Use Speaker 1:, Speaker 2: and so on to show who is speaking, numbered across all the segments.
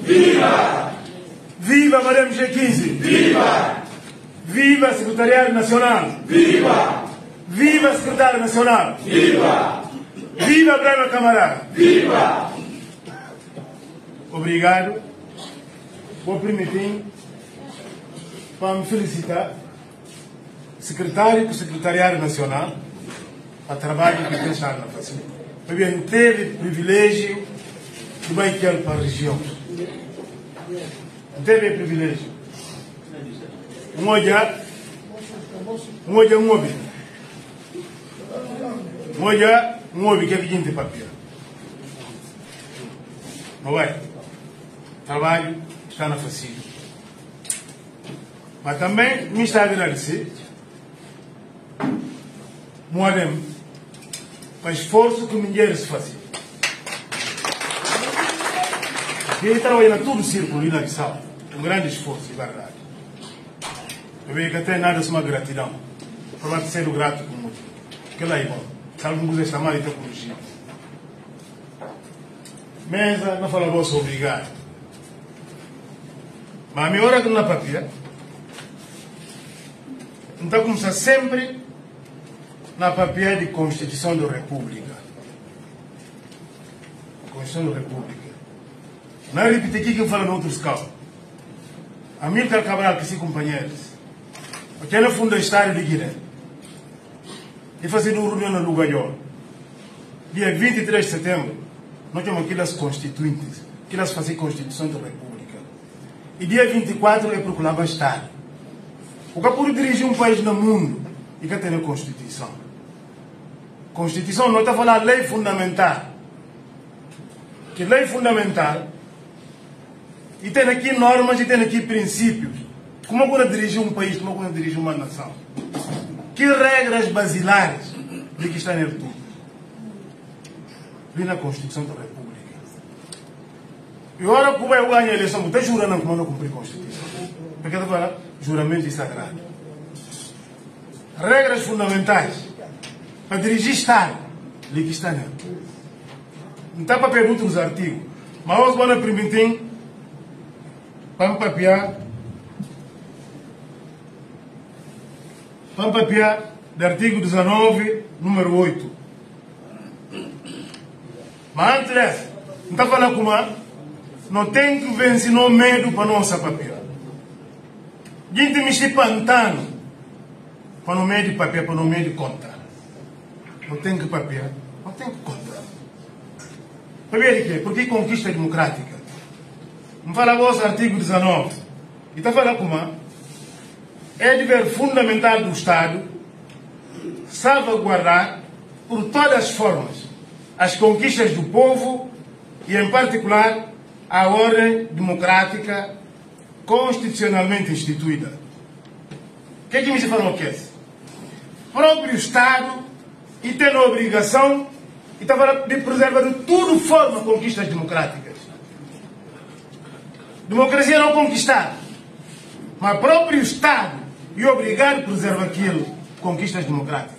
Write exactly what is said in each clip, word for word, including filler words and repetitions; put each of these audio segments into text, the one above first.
Speaker 1: Viva!
Speaker 2: Viva Madame G quinze!
Speaker 1: Viva!
Speaker 2: Viva Secretariado Nacional!
Speaker 1: Viva!
Speaker 2: Viva Secretário Nacional!
Speaker 1: Viva!
Speaker 2: Viva Brana Camarada!
Speaker 1: Viva!
Speaker 2: Obrigado. Vou permitir para me felicitar secretário do Secretariado Nacional para o trabalho que tem estado na fazer. Eu bem teve privilégio de bem que para a região. Teve privilégio. Um olhar, um olhar, um olhar. Um olhar, um olhar que é de papel. Não é? Trabalho está na facilidade. Mas também me está a agradecer, Moadem, para o esforço que mulheres fazem. Ele trabalha na todo o círculo e na Guiçal. Um grande esforço, é verdade. Eu vejo que até nada se uma gratidão. Para ser grato com muito. Que lá é bom. Salvo que você chamar de tecnologia. Mesa, não fala você obrigado. Mas a minha hora que não é papel, então começa sempre na papel de Constituição da República. Constituição da República. Não é repetir aqui que eu falo em outros casos. Amílcar Cabral, que se companheiros, aqui no fundo do Estado de Guiné, e fazendo uma reunião no Lugaiol, dia vinte e três de setembro, nós temos aquelas constituintes, aquelas fazem Constituição da República. E dia vinte e quatro é proclamar Estado. O que é por dirigir um país no mundo e que tem a Constituição. Constituição não está falando lei fundamental. Que lei fundamental, e tem aqui normas e tem aqui princípios. Como é que dirigir um país, como é que dirigir uma nação? Que regras basilares de que está nele tudo? Vi na Constituição da República. E agora, como eu ganho a eleição, está jurando como não cumprir a Constituição. Porque está falando juramento sagrado. Regras fundamentais para dirigir Estado, ali que está nele. Não está para perguntar os artigos, mas hoje vamos permitir para papiar, para papiar do artigo dezenove, número oito. Mas antes dessa, não está falando como não tem que vencer no medo para não se papiar. Gente me se pantando para não medo de papiar, para não medo de contar. Não tem que papiar, não tem que contar. Para ver de quê? Porque conquista democrática. Não fala o artigo dezenove. E está falando como é dever fundamental do Estado salvaguardar por todas as formas as conquistas do povo e, em particular, a ordem democrática constitucionalmente instituída. O que é que me se fala o que é? O próprio Estado e tem a obrigação e está falando de preservar de tudo forma conquistas democráticas. Democracia não conquistada, mas o próprio Estado é obrigado a preservar aquilo, conquistas democráticas.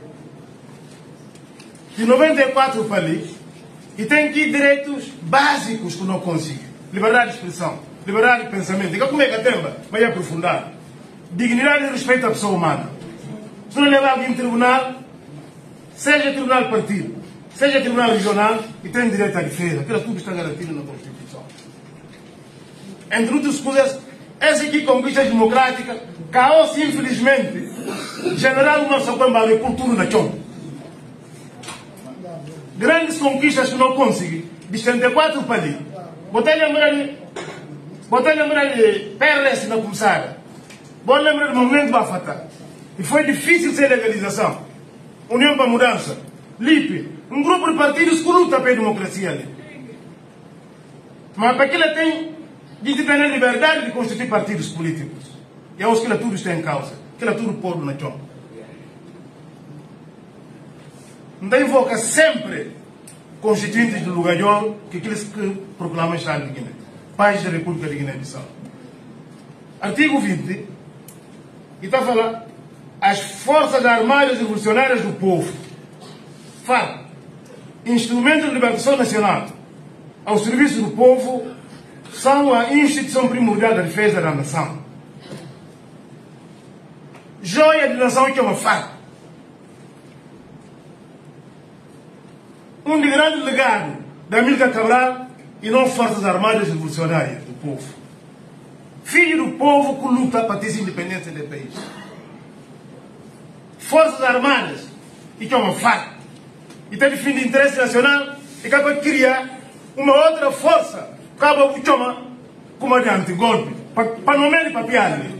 Speaker 2: De noventa e quatro para ali, e tem aqui direitos básicos que não consegue. Liberdade de expressão, liberdade de pensamento. Diga como é que a temba vai aprofundar. Dignidade e respeito à pessoa humana. Se não levar alguém em tribunal, seja tribunal partido, seja tribunal regional, e tem direito à defesa. Aquilo tudo está garantido na Constituição. Entre outras coisas, essa aqui conquista democrática, caos, infelizmente, general nossa agricultura na chão. Grandes conquistas que não consegui, de setenta e quatro para ali. Botei lembrar de, botei lembrar de P R S na começada. Vou lembrar do movimento Bafata. E foi difícil ser legalização. União para a Mudança, L I P, um grupo de partidos que luta pela democracia ali. Mas para que ela tem de ter a liberdade de constituir partidos políticos. E é os que ela tudo está em causa. Que ela tudo pôr na chão. Não invoca sempre constituintes do Lugaiol que aqueles que proclamam o Estado de Guiné. Pais da República de Guiné-Bissau. Artigo vinte. E está a falar as Forças Armadas Revolucionárias do Povo. Fala. Instrumento de libertação nacional ao serviço do povo, são a instituição primordial da defesa da nação. Joia de nação que é uma faca. Um grande legado da Amílcar Cabral e não Forças Armadas Revolucionárias do povo. Filho do povo que luta para ter independência do país. Forças Armadas e que é uma faca. E tem fim de interesse nacional e que para criar uma outra força que acaba de chamar como de antigolpe. Para não medir papel.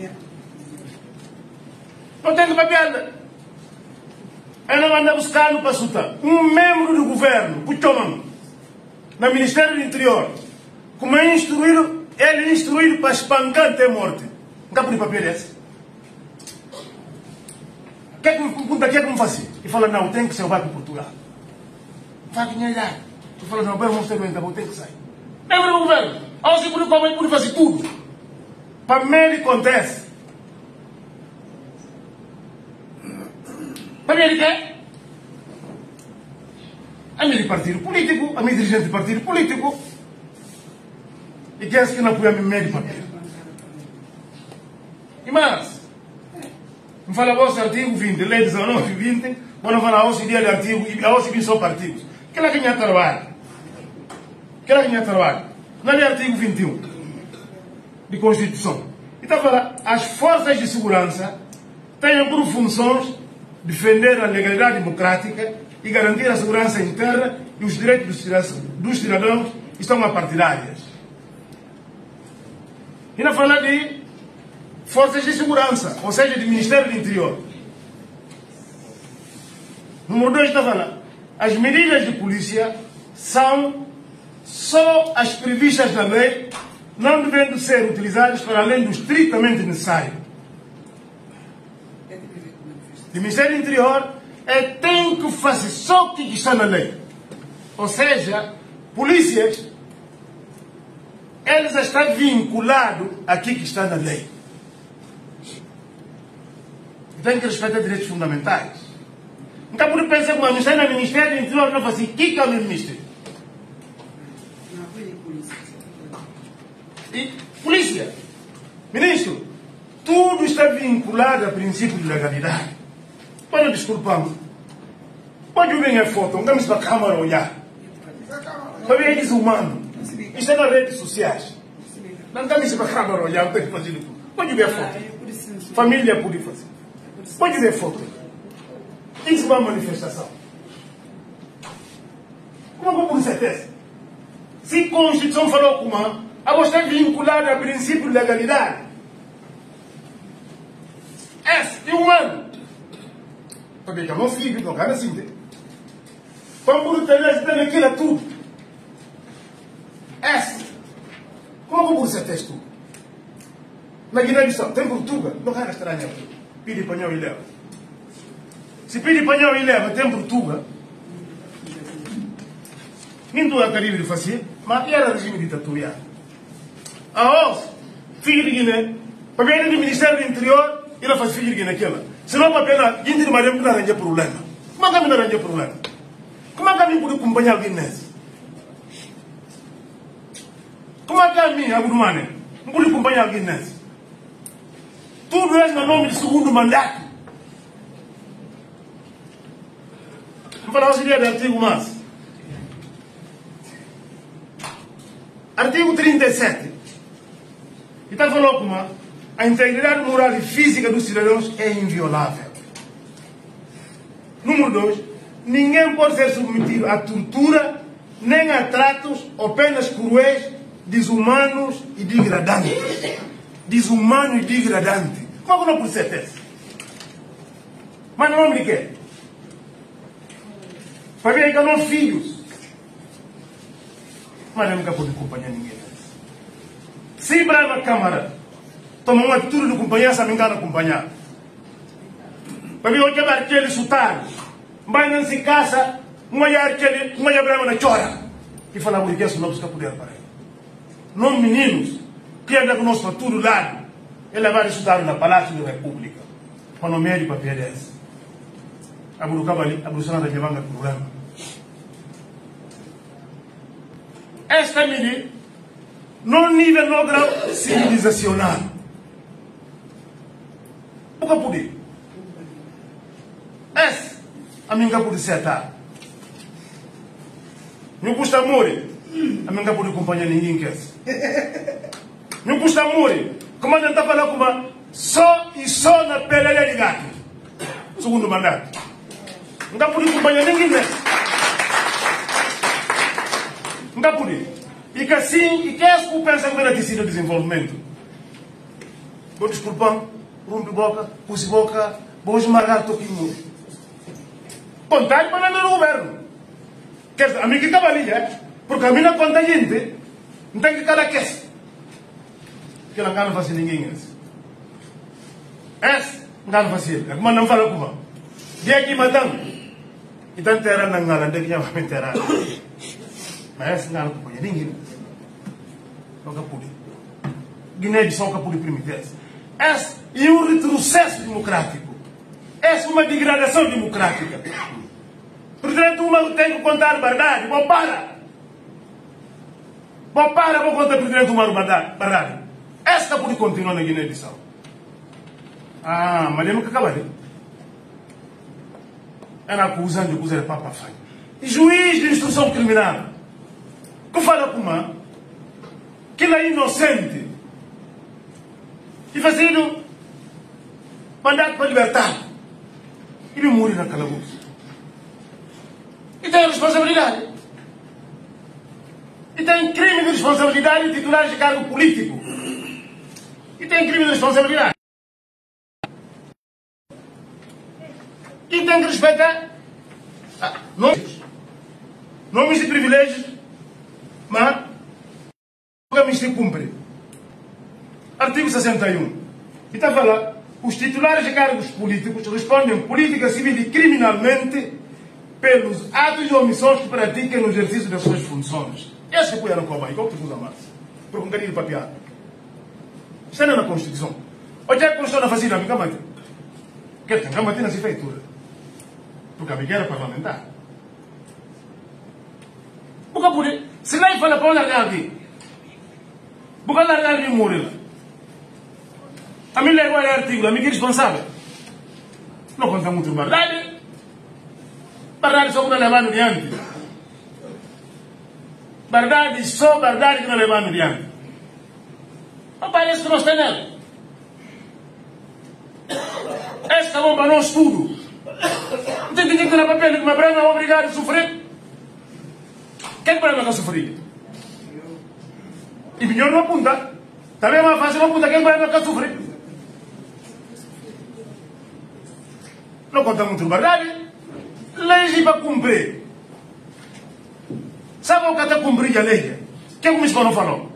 Speaker 2: Não tem que papel. Eu não ando buscando para sutar. Um membro do governo, que chama no Ministério do Interior, como é instruído, ele é instruído para espancar até morte. Não tem papel esse. O que é que me faz? E fala, não, tem que ser o barco de Portugal. Vai que nem lá. Tu fala, não, vamos ter bem, tem que sair. Membro do governo, ao seguro como ele pode fazer tudo. Para mim, ele acontece. Para mim, ele quer. A mim de partido político, a mim dirigente de partido político. E quer que não apoia a mim meio de papel. E mais, me fala o artigo vinte, lei dezenove, vinte, quando fala o dia de artigo, e a vinte são partidos. Que ela ganha trabalho. Que ela ganha trabalho. Não é artigo vinte e um de Constituição. Então fala, as forças de segurança têm por funções defender a legalidade democrática e garantir a segurança interna e os direitos dos cidadãos estão apartidárias. E não fala de forças de segurança, ou seja, do Ministério do Interior. Número dois está falando, as medidas de polícia são só as previstas na lei, não devendo ser utilizadas para além do estritamente necessário. O Ministério do Interior é, tem que fazer só o que está na lei. Ou seja, polícias, eles estão vinculados àquilo que está na lei. Tem que respeitar direitos fundamentais. Então, por pensar que o Ministério do Ministério do Interior não faz assim, o que é o Ministério? E polícia, ministro, tudo está vinculado a princípio de legalidade. Quando desculpamos, pode vir a foto, não vamos para a câmara olhar. Para ver eles humanos. Isso é nas redes sociais. Não vamos para a câmara olhar, não tem que fazer tudo. Pode ver a foto. Família pode fazer. Pode ver a foto. Isso é uma manifestação. Como por certeza? Se a Constituição falou como a você é vinculada a princípio de legalidade. Este humano. Porque é meu filho, não cara assim. Como por ter tem aquilo tudo. Este. Como por certeza tudo? Na Guiné-Bissau, tem Portugal, não cara estranho. Pide panhão e leva. Se pede panhão e leva, tem Portugal. Nem tudo é Caribe de fazer, mas era regime ditatorial. A O S, filho de Guiné, para vir do Ministério do Interior, ele faz filho de Guiné aquela. Se não, para pena, gente de Mariam não arranja problema. Como é que não arranja problema? Como é que a mim pode acompanhar o guinense? Como é que a mim, a Gurmane, não pode acompanhar o guinense? Tudo é no nome do segundo mandato. Vamos falar hoje do artigo mais. Artigo trinta e sete. E está falando como a integridade moral e física dos cidadãos é inviolável. Número dois. Ninguém pode ser submetido a tortura, nem a tratos ou penas cruéis, desumanos e degradantes. Desumano e degradante. Como é que não pode ser certeza? Mas não me quer. Para ver que eu não filhos. Mas eu nunca pude acompanhar ninguém. Se brava Câmara toma uma atitude de companhia, se me engano acompanhar. Para ver o que é aquele sotaque. Mas não se caça, uma aquele, uma brava na chora. E fala por que isso não busca poder para ele. Não meninos, que anda conosco para todo lado. Ele vai estudar na Palácio da República. Quando o médico aparece. A Burucaba ali, a Bruxelas da Levanga problema. Esta medida no nível no grau civilizacional. O que pode? Esse, a minha pode setar. Não custa morrer, a minha pode acompanhar ninguém que é. Não custa morrer, como a gente está falando como só e só na peleia de gato. Segundo mandato. Não pode acompanhar ninguém nessa. Não pode. E que assim, e que é que pensa que vai decidir o desenvolvimento? Vou desculpar, rompe boca, puse boca, vou esmagar toquinho. Contar para não no governo. Quer dizer, a mim que estava ali, é? Porque a mim não conta gente, não tem que cada que que não quer fazer ninguém esse. Esse, não quer fazer, é como não fala como. E aqui, madame, e tanto era na ngala, não tem que chamar me enterrar. Mas esse não acompanha ninguém. Não capuli. Guiné-Bissau capuli primitiva. Esse é um retrocesso democrático. Essa é uma degradação democrática. Portanto, uma tem que contar a verdade. Bom, para. Bom, para, vou contar presidente uma verdade. Esta pode continuar na Guiné-Bissau. Ah, mas eu nunca acabei. Era acusando de coisa de papa falha. E juiz de instrução criminal que fala com uma que ele é inocente e fazendo mandato para libertar e ele morre na calabouço. E tem responsabilidade. E tem crime de responsabilidade de titulares de cargo político. E tem crime de responsabilidade. E tem que respeitar ah, nomes, nomes de privilégios, mas nunca se cumpre. Artigo sessenta e um. E está a falar, os titulares de cargos políticos respondem política civil e criminalmente pelos atos e omissões que praticam no exercício das suas funções. Esse que puderam cobrar, igual que usa mais. Por um bocadinho de papel. Está na Constituição. Hoje a Constituição não fazia na minha mãe. Quer dizer, a mãe na prefeitura. Porque a minha era parlamentar. Porque por isso, se não fala para largar aqui, porque largar aqui morre lá. A minha lei é artigo, a minha é responsável. Não conta muito verdade. Verdade só que não levando adiante. Verdade só verdade que não levando adiante. Não parece que nós temos nela. Esta bomba não estudo. Não tem que ter na papel que me prenda é obrigado a sofrer. Quem prenda que sofrer? E melhor não apunta. Também é mais fácil não apuntar quem prenda que sofrer. Não conta muito verdade. Leis para cumprir. Sabe o que está a cumprir a lei? Quem começou não falou?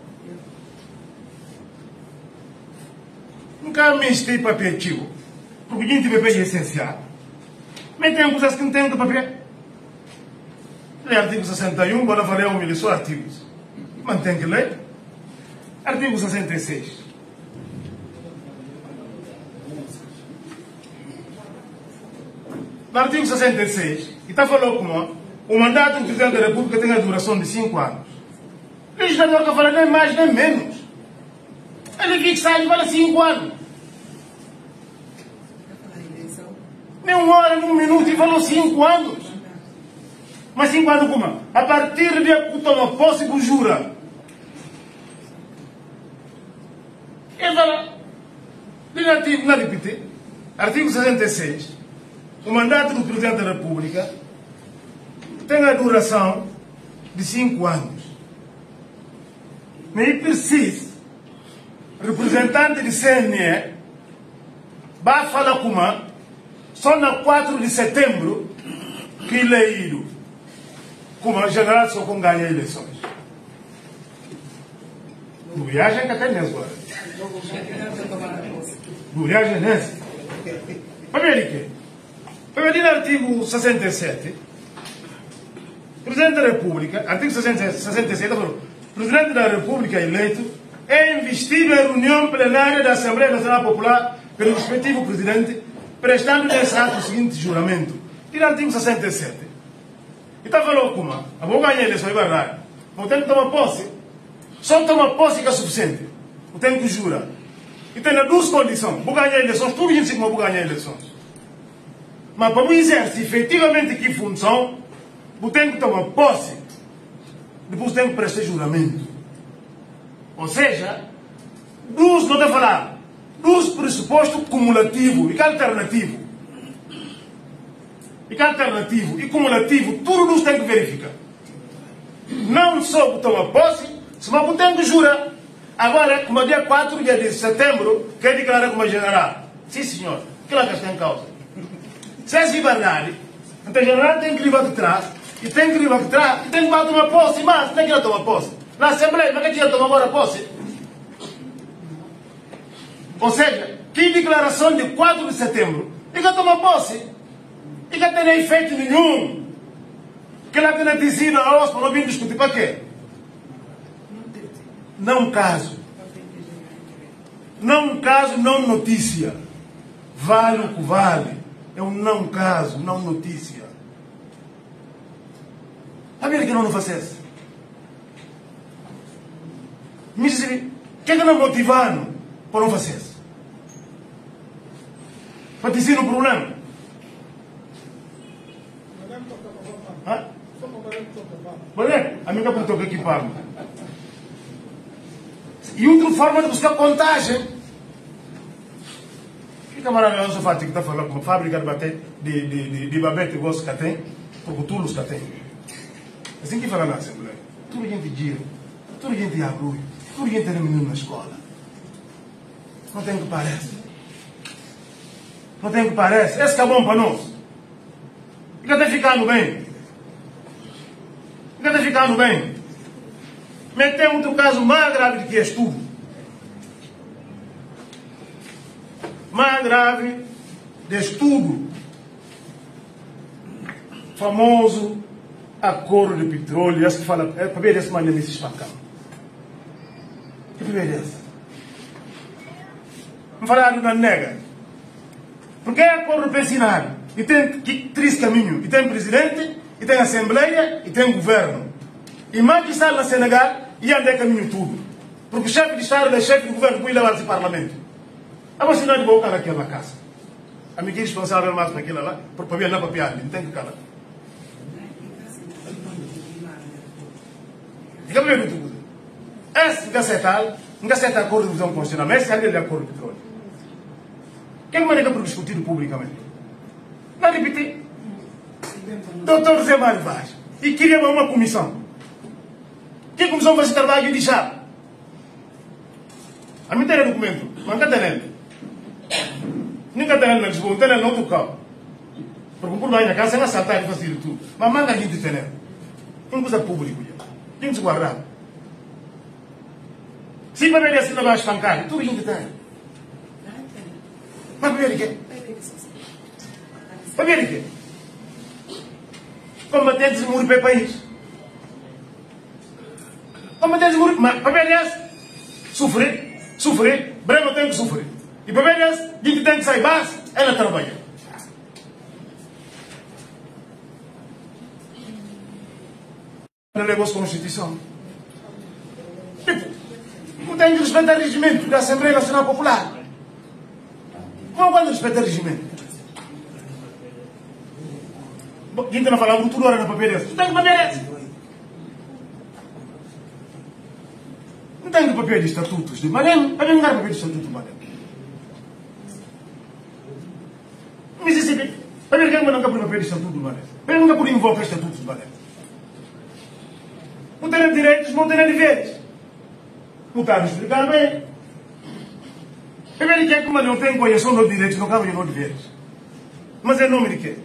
Speaker 2: Nunca me estive papel ativo. Porque a gente é essencial. Mas tem coisas que não tem que papel. Lê artigo sessenta e um, agora falei um milhão só artigos. Mas tem que ler. Artigo sessenta e seis. No artigo sessenta e seis, e está falando como o mandato do Presidente da República tem a duração de cinco anos. O legislador que fala nem mais nem menos. Ele fixa e fala cinco anos. Nem uma hora, nem um minuto e falou cinco anos. Mas cinco anos como? A partir de que toma posse do jura. Ele fala, artigo, não repetir, artigo sessenta e seis. O mandato do Presidente da República tem a duração de cinco anos. Nem precisa, representante de C N E, vai falar com uma, só na quatro de setembro, que ele é ido, como a general só com ganha eleições. Não viagem que até mesmo agora. Não viagem nesse. Para ver o quê? Para ver no artigo sessenta e sete, Presidente da República, artigo sessenta e sete, o Presidente da República eleito é investido em reunião plenária da Assembleia Nacional Popular pelo respectivo Presidente, prestando nesse ato o seguinte juramento. E no artigo sessenta e sete, e está falando como? A boa ganha eleição é verdade. Não tem que tomar posse. Só toma posse que é suficiente. Eu tenho que jurar. E tem duas condições. Vou ganhar eleições, tudo gente que vou ganhar eleições. Mas para me exercer efetivamente que função, eu tenho que tomar posse. Depois tenho que prestar juramento. Ou seja, duas, não estou a falar, dos pressupostos cumulativos e que alternativo. E que alternativo e cumulativo, tudo nos tem que verificar. Não só que toma posse, mas que tem que jurar. Agora, como é dia quatro dia de setembro, quer declarar como general. Sim, senhor. Que lá que está em causa. Se é assim verdade, então o general tem que levar de trás, e tem que levar de trás, e tem que tomar posse, mas tem que ir tomar posse. Na Assembleia, mas que ir tomar agora posse? Ou seja, que declaração de quatro de setembro, e que tomar posse, e que não tem efeito nenhum, que ela tenha dizido a nós, para não vir discutir, para quê? Não caso. Não caso, não notícia. Vale o que vale. É um não caso, não notícia. A ver que não faz isso. Me diz, o que é que não motivando para não fazer isso? Para dizer o problema. Hã? Olha, a minha perguntou aqui para e outra forma de buscar contagem. Que camarada não só que está falando com uma fábrica de, bate, de, de, de, de babete igual que tem, porque tudo que tem. Assim que fala na Assembleia. Tudo gente gira, tudo gente abre, tudo gente tem menino na escola. Não tem que parece. Não tem que parece. Esse que é bom para nós. Fica até ficando bem. Fica até ficando bem. Mas tem outro caso mais grave do que este tudo. Mais grave deste tudo. Famoso acordo de petróleo. Esse que fala, é para ver esse maneiro se espancar. É para ver esse. Vamos falar da nega. Porque é acordo pensionado. E tem três caminhos. E tem presidente, e tem assembleia, e tem governo. E mais que está no Senegal, e andar caminho tudo. Porque o chefe de Estado é chefe do governo que levar esse parlamento. A você não é de boca naquela casa. A minha responsável mais naquela lá, por papel não papel, não tem que calar. Diga para mim tudo. Esse que aceitar, não aceita acordo de visão constitucional, mas esse é de acordo de petróleo. Quem maneira para discutir publicamente? Não repetir. Doutor Zé Mário Vaz. E queria uma comissão. Que comissão faz esse trabalho e deixar? A mim tem documento, mas nunca tem ele. Nunca tem ele na Lisboa, tem ele no outro carro. Porque por lá na casa, não assaltar e fazer tudo. Mas manda a gente ter ele. Uma coisa pública. Tem que se guardar. Se para ver assim não vai estancar, tudo a gente tem. Mas para ver o quê? Para ver o quê? Combatentes de muro para o país. Combatentes de muro, mas para ver esse, sofrer, sofrer, breve tem que sofrer. E para ver esse, a gente tem que sair base, ela trabalha. Não levou a Constituição. Tipo, não tem que respeitar o regimento da Assembleia Nacional Popular. Não pode respeitar o regimento. A gente não fala tudo hora na papel esse. Não tem que papel esse. Não tem que papel de estatutos de Manem. Para não dar papel de estatuto de Manem. Mississippi. Para ver quem não quer papel de estatuto de Manem. Para não quer invocar estatutos de Manem. Não tem direitos, não tem deveres. Não está a explicar bem. Para ver quem como não tem conhecimento dos direitos, não cabe nos deveres. Mas é nome de quê?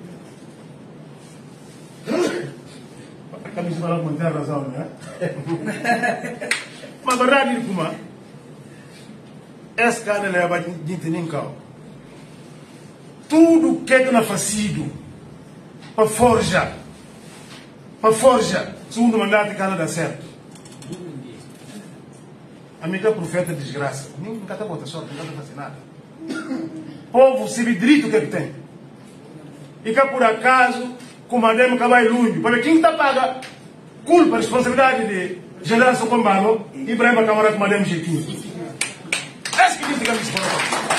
Speaker 2: A camisa fala com tem razão, não é? Mas a verdade é como esse cara leva a gente nem cá. Tudo que é na facido para forja, para forja, segundo mandato de cara dá certo. Amiga profeta desgraça, nunca está botando sorte, nunca está fazendo nada. Povo sabe direito o que tem. E que por acaso, comandemos que vai longe, para quem está paga culpa, responsabilidade de General Socombalo, Ibrahim Camara com Madame G quinze. Est-ce que gente caminha para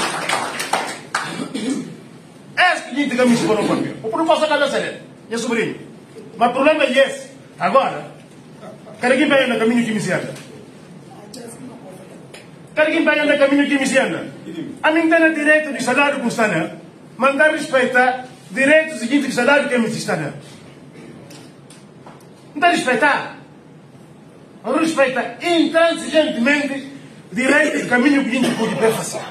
Speaker 2: o Est-ce que gente caminha para o papel? O problema é que você minha sobrinha. Mas o problema é esse. Agora, cada quem vai no caminho que me anda. Cada quem vai no caminho que me anda. A mim tem o direito de salário com o Estado, mandar respeitar direitos seguintes de salário que me está. Não está respeitar. Não respeita intransigentemente direito de caminho que a gente pode fazer.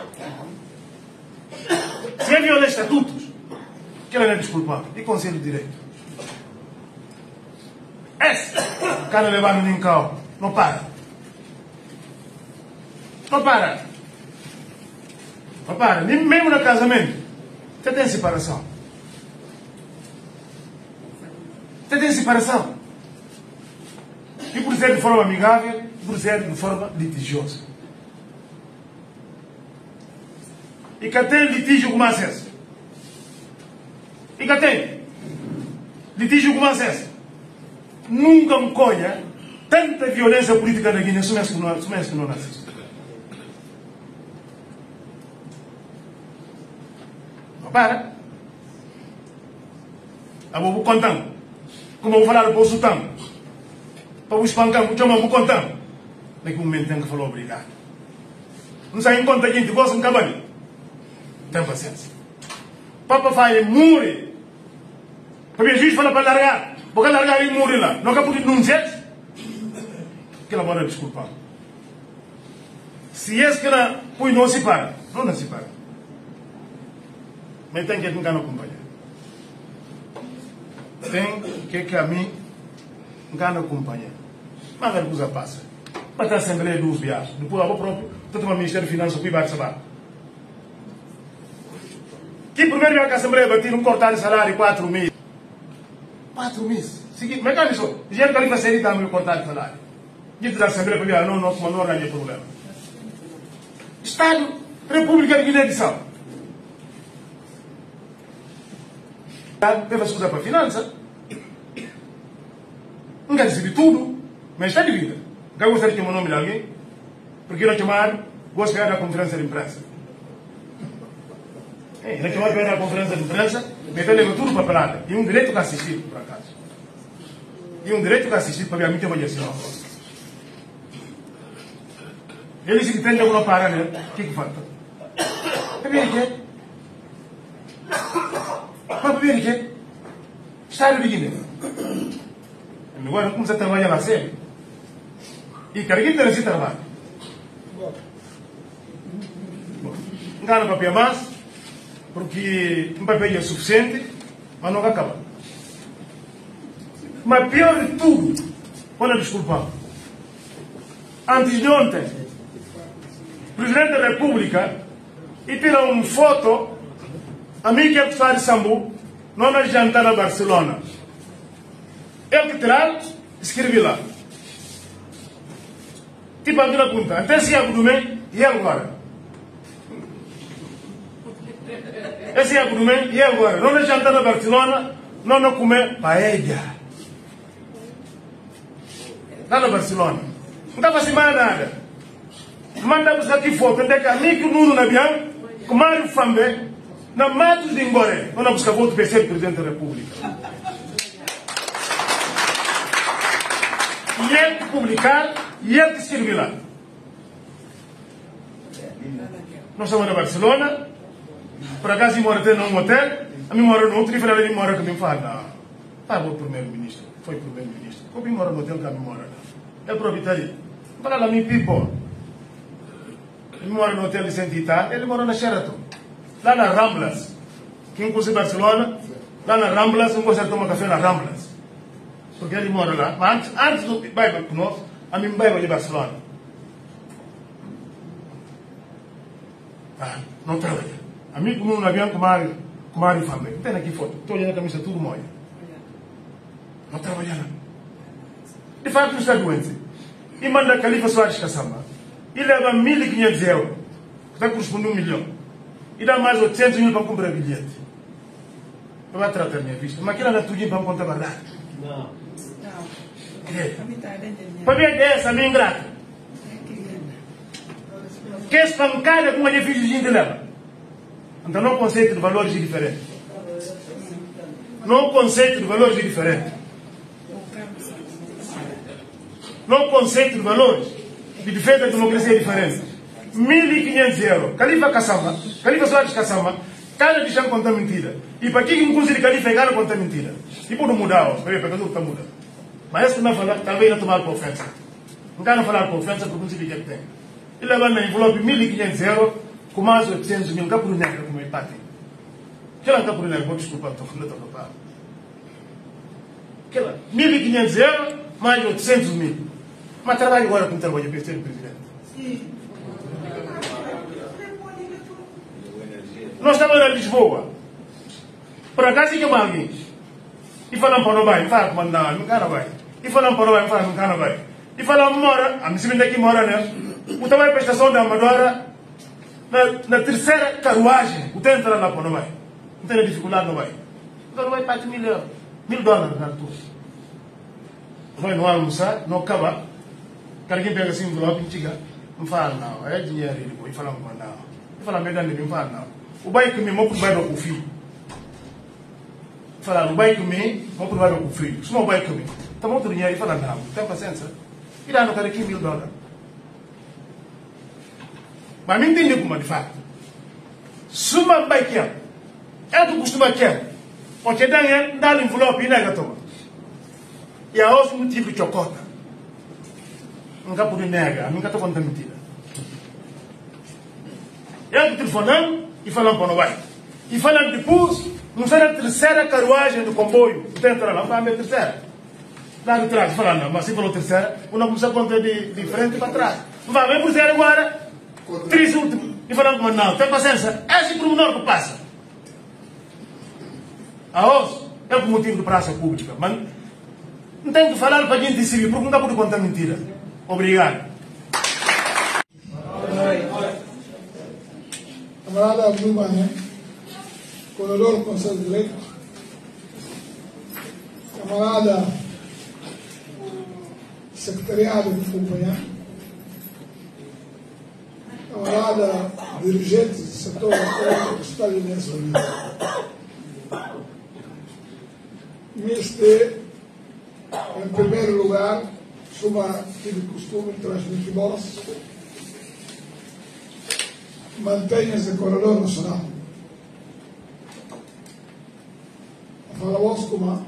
Speaker 2: Se é violar estatutos, que ela não é desculpável. E conselho de direito. Esse cara levando no carro. Não para. Não para. Não para. Nem mesmo no casamento. Você tem separação. Você tem separação. E por ser de forma amigável, por ser de forma litigiosa. E que tem litígio com acesso. E que tem litígio com acesso. Nunca me conha tanta violência política na Guiné, sumesse que não, sumesse que não nasce. Não para. Eu vou contar. Como eu vou falar para o sultão. Para o espancar, eu vou contar. Naquele momento tem que falar obrigado. Não sai em conta que a gente gosta de um cavalo. Tem paciência. Papa faz morre. Porque o juiz fala para largar. Porque largar e morre lá. Não acabou de denunciar. Que ela pode desculpar. Se esse que ela põe não se para. Não, não se para. Mas tem que ir com quem não acompanha. Tem que que a mim não acompanha. Mas a coisa passa. Mas a Assembleia dos viagens. Depois eu próprio. Tanto o Ministério de Finanças que vai receber. Que primeiro dia que a Assembleia bater um cortar de salário quatro meses. Quatro meses. Seguinte, mas calma só. Dinheiro que ali vai ser também cortar de salário. Dito da Assembleia para ver, não, não, não, não ganha problema. Estado, República de Guiné-Bissau. Deve escutar para a finança. Não quer receber tudo, mas está de vida. Não gostaria de chamar o nome de alguém, porque não chamar, gosto de da conferência de imprensa. É, não chamar para a conferência de imprensa, mas ele leva tudo para a pelada. E um direito que assistir, por acaso. E um direito que assistir para ver a minha avaliação. Ele se tem alguma parada, né? O que que falta? Para ver o quê? Para ver o quê? Estado de Guiné. Agora começa a trabalhar na série. E cada quem tem esse trabalho. Engana para papel mais, porque um papel é suficiente, mas não acaba. Mas pior de tudo, olha, desculpa. Antes de ontem, o Presidente da República e tira uma foto, a mim que é de Sambu, não na jantar na Barcelona. Ele que tirar, escrevi lá. Tipo aqui na conta, até se é do bem, e agora? Esse é do bem, e agora? Não na jantar na Barcelona, não na comer paella. Lá na Barcelona. Não estava assim mais nada. Manda buscar aqui foto, onde é que a mim que o Nuno Nabian, com Mário Fambe, na Matos de Ngoré, onde buscar voto para ser Presidente da República. E ele que publicar, e ele que escrever lá. Nós estamos na Barcelona, por acaso eu moro até num hotel, a mim mora no outro, e falei, ele mora comigo, fala, não, tá bom, primeiro-ministro, foi primeiro-ministro, como eu moro no hotel, que a mim mora lá. Ele proprietário, fala lá, me people. Ele mora no hotel de Santita, ele mora na Sheraton, lá na Ramblas. Quem conhece Barcelona, lá na Ramblas, não gosta de tomar café na Ramblas. Porque ele mora lá. Mas antes, antes do bairro com nós, a mim bairro de Barcelona. Ah, não trabalha. A mim como um avião com Mário, com Mário Fambe. Tem aqui foto. Estou olhando a camisa tudo molha. Não trabalha lá. De fato, está doente. E manda a Califa Soares Caçamba. E leva mil e quinhentos euros. Que está correspondendo a um milhão. E dá mais oitocentos mil para comprar bilhete. Eu vou tratar a minha vista. Mas aquilo não é tudo para me contar a verdade.
Speaker 3: Não.
Speaker 2: Para mim, essa minha ingrata. Que é espancada com uma difícil de leva. Então, não conceito de valores diferentes. Não conceito de valores diferentes. Não conceito de valores de defesa da democracia diferente. mil e quinhentos euros. Califa Kassamba, Califa Soares Kassamba, cada de chão conta mentira. E para quem inclusive de Califa é cara conta mentira. E pode mudar, ó. Peraí, peraí, está muda. Mas esse não falar, talvez não tomar com ofensa. Não quero falar com ofensa porque não sei o que tem. Ele leva na envelope mil e quinhentos euros, com mais oitocentos mil, capuro negro, como ele pate. Aquela capuro negro, vou desculpar, estou falando, estou falando. Aquela, mil e quinhentos euros, mais oitocentos mil. Mas trabalho agora com o trabalho para ser o presidente. Sim. Nós estamos em Lisboa. Por acaso, que alguém? E falamos para o vai, fala como não, não cara vai. E falamos para o vai, fala não cara vai. E falamos mora, a minha daqui mora, né? O trabalho para a estação da Amadora, na, na terceira carruagem, o tempo entra lá para o vai. Não tem dificuldade, não vai. Então não vai para mil euros, mil dólares na altura. Vai no almoçar, não acaba. Cara, quem pega assim um envelope e chega, não fala não, é dinheiro, ele vai falar com não. Ele fala, me dá, não fala não. O bai que me mostra o bai do filho. Fala, o bai que me mostra o bai do filho. Se não o bai que me, está muito dinheiro, ele fala não, tem paciência. E dá no cara aqui mil dólares. Mas me entende como de fato. Se uma bai que é, é do costume que é, porque dá-lhe dá envelope e nega toma. E a outra motivo de chocota. Nunca pude negar, nunca estou contando mentira. Eu estou telefonando e falando para o vai. E falando depois, não será a terceira carruagem do comboio. Tem entrar lá, vai a terceira. Lá de trás, falando, não, mas se falou terceira, não precisa contar de, de frente para trás. Vai, vem por terceira agora, três últimos. E falando, mas não, tem paciência, é esse pormenor que passa. A hoje, é por motivo de praça pública. Mas não tem que falar para a gente civil, porque nunca pode contar mentira. Obrigado.
Speaker 3: Camarada Abdul Mané, coordenador do Conselho de Direito. Camarada secretariado de acompanhar. Camarada dirigentes do setor do Estado de Minas Gerais. Este, em primeiro lugar, suma que de costume transmitir voz, mantenha-se corredor nacional. Fala voz como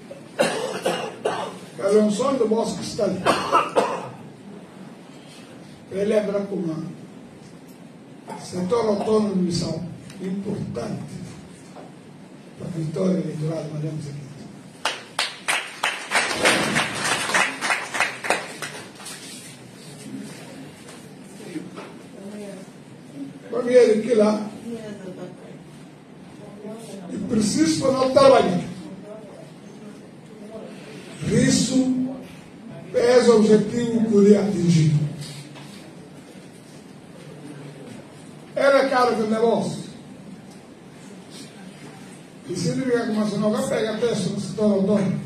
Speaker 3: a reunião de voz que está ali. Relembra como setor autônomo de missão importante para a vitória eleitoral de Madame Zequinha. Primeiro que lá, e preciso para não trabalhar. Isso é o objetivo que eu ia atingir. Era caro do negócio. E se ele vier com uma não pega texto no setor autônomo,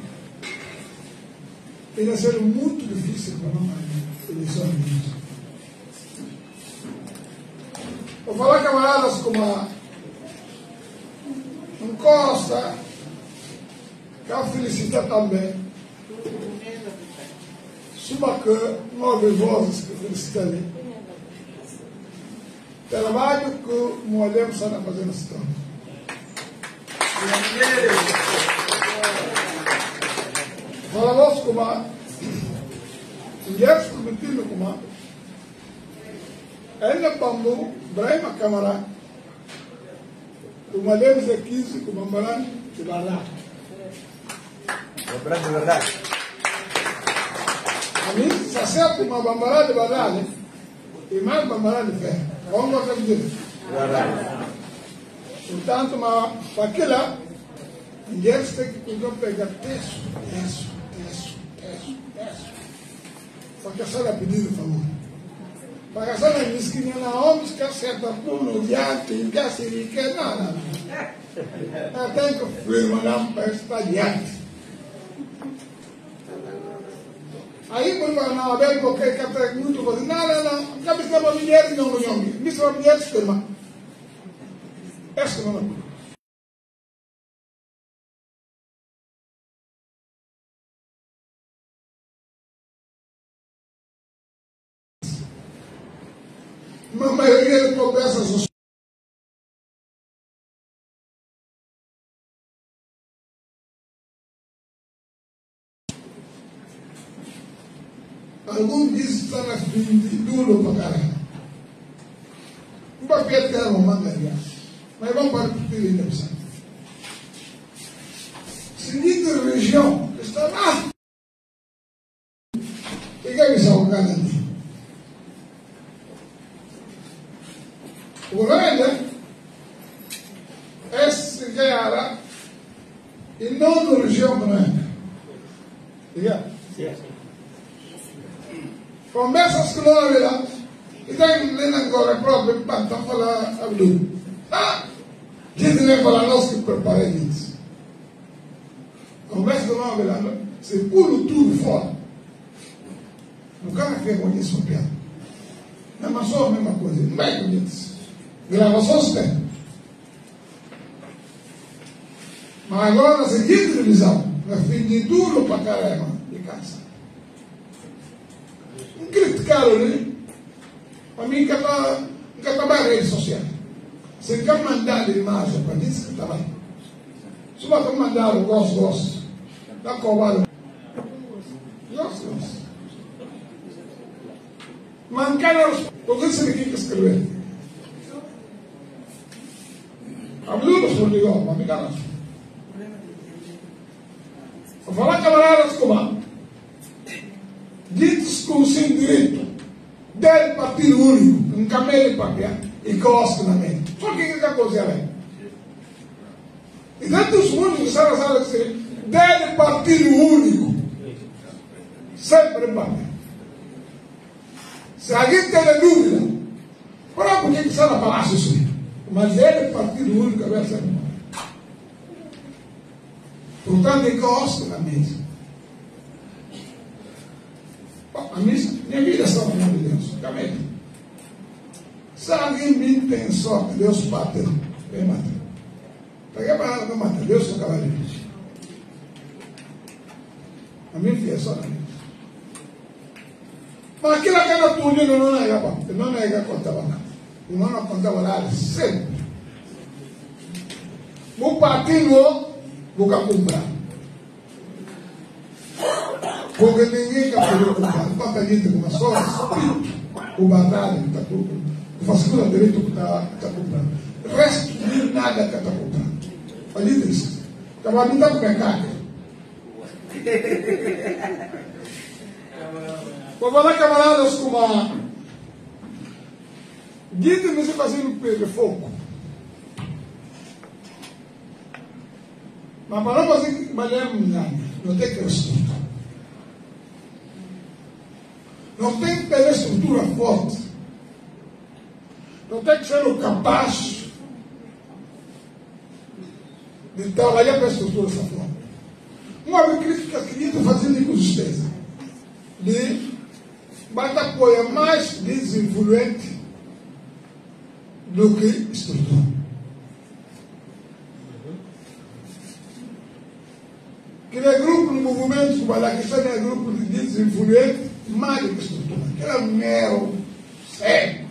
Speaker 3: ia ser muito difícil para nós eleição de ministro. Vou falar, camaradas, como a um Costa, quero felicitar também. Suba que nove vozes que felicitarei. Trabalho que o Moalem está fazendo esse trabalho. Falamos como a mulheres prometidas como a ela bambu Brahma Camara, o Malem Zequinha, o Bambaran de Barra.
Speaker 1: Bambaran de verdade.
Speaker 3: A mim, se acerta uma Bambaran de Barra, e mais Bambaran de Fé. Vamos lá para dizer. Portanto, para aquela, mulheres têm que pegar texto, texto, texto, texto, texto, para que a senhora pedir o favor. Para que a senhora diz que não há homens que acertam por no diante, e que assim, que não, não. Eu tenho que firmar para estar diante. Aí, quando vai na Abel, qualquer que até muito, você não, não, não, não cabe ser uma mulher, não, não, não, me ser uma mulher, sistema. Essa não é. Uma maioria de pobrezas alguns dizem que está na fim de duro para caralho. Um papel que era uma manga, aliás. Mas vamos para o que ele pensa. Seguinte região, que está lá. E que é isso ao Canadá? O Renda, esse que era, e não na região branca. Yeah. Conversas que não haverá, e tem nem agora próprio para falar a Blue. Ah! Gente nem falar nós que preparei isso. Conversa que não haverá, você pula tudo fora. O cara que conhece o piano. Não é só a mesma coisa, não vai conhecer. Gravações tem. Mas agora, na seguinte visão, é fim de duro para caramba de casa. Não criticaram, né? Para mim, que está na rede social. Se quer mandar a imagem para isso que está lá. Se você mandar o gosto, gosto, dá covarde. Gosto, gosto. Mancaram, porque isso aqui que escrever. A Blue não se ligou, mas me garanto. Vou falar camaradas como ditos com sem direito dele partido único, um camelo de papel e gosto na mente. Só que que é coisa é? E dentro dos mundos que sabe sabe dizer dele partido único sempre papel. Se alguém tem dúvida, para por que que sabe falar isso? Mas ele partido único vai ser bom. Portanto, ele gosta da mesa. Bom, a mesa, minha vida está no nome de Deus. Também. Se alguém me pensou que Deus bateu, vem matar. Peguei para não matar. Deus só acaba de dizer. A minha filha é só na mesa. Mas aquilo que era tudo, não negava. Não negava, contava nada. O não contava nada, sempre. Vou partir, vou comprar. Porque ninguém quer poder comprar. Não está gente com uma só, o batalha que está comprando. O fascículo direito que está comprando. O resto, nem nada que está comprando. Olha isso. Acaba de dar para cá. Vou falar, camaradas, com uma. Guide-me se fazendo fogo. Mas para não fazer balemos nada, não tem que estrutura. Não tem que ter estrutura forte. Não tem que ser o capaz de trabalhar para a estrutura dessa forma. Uma crítica que eu fazendo com justeza. De basta apoiar mais desinfluente do que estrutura. Que é grupo no movimento que vai lá, que é grupo de desinfluente, mais do que estrutura. Que era mero, sério.